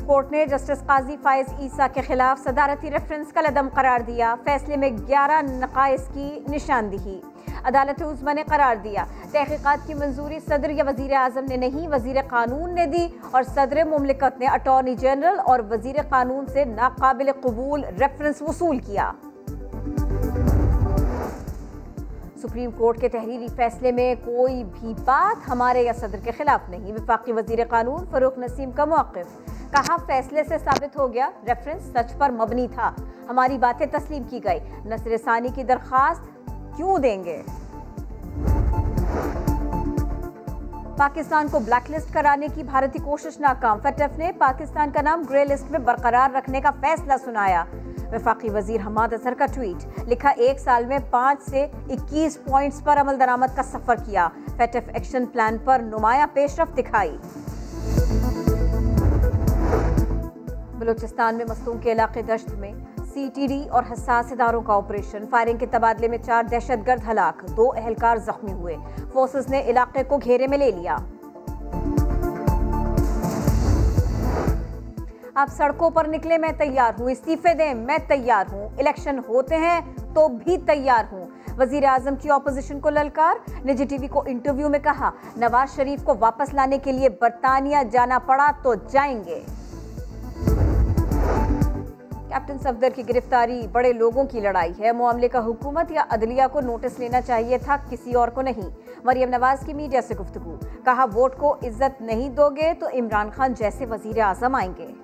Court ने justice काजी फाइज ईसा के खिलाफ सदारती रेफरेंस का अदम करार दिया। फैसले में 11 नकाइस की निशानदेही। अदालत उज़्मा ने करार दिया तहकीकात की मंजूरी सदर या वजीर आजम ने नहीं, वजीर कानून ने दी और सदर मुमलिकत ने अटॉर्नी जनरल और वजीर कानून से नाकाबिल कबूल रेफरेंस वसूल किया। सुप्रीम कोर्ट के तहरीरी फैसले में कोई भी बात हमारे या सदर के खिलाफ नहीं। वफाकी वजीर कानून फरूक नसीम का मौक़िफ़, कहा फैसले से साबित हो गया रेफरेंस सच पर मबनी था, हमारी बातें तस्लीम की गई, नसर सानी की दरख्वास्त क्यों देंगे। पाकिस्तान को ब्लैकलिस्ट कराने की भारत की कोशिश नाकाम। FATF ने पाकिस्तान का नाम ग्रे लिस्ट में बरकरार रखने का फैसला सुनाया। वफाकी वजीर हमाद अजहर का ट्वीट, लिखा 1 साल में 5 से 21 पॉइंट्स पर अमल दरामद का सफर किया। FATF एक्शन प्लान पर नुमाया पेशरफ्त दिखाई। बलूचिस्तान में मस्तूम के इलाके दश्त में CTD और हसास इदारों का ऑपरेशन। फायरिंग के तबादले में 4 दहशतगर्द हलाक, 2 अहलकार जख्मी हुए। फोर्सेस ने इलाके को घेरे में ले लिया। आप सड़कों पर निकले, मैं तैयार हूँ, इस्तीफे दें, मैं तैयार हूँ, इलेक्शन होते हैं तो भी तैयार हूँ। वजीर आजम की ऑपोजिशन को ललकार। निजी टीवी को इंटरव्यू में कहा नवाज शरीफ को वापस लाने के लिए बरतानिया जाना पड़ा तो जाएंगे। कैप्टन सफदर की गिरफ्तारी बड़े लोगों की लड़ाई है। मामले का हुकूमत या अदलिया को नोटिस लेना चाहिए था, किसी और को नहीं। मरियम नवाज की मीडिया से गुफ्तगू, कहा वोट को इज्जत नहीं दोगे तो इमरान खान जैसे वजीर आजम आएंगे।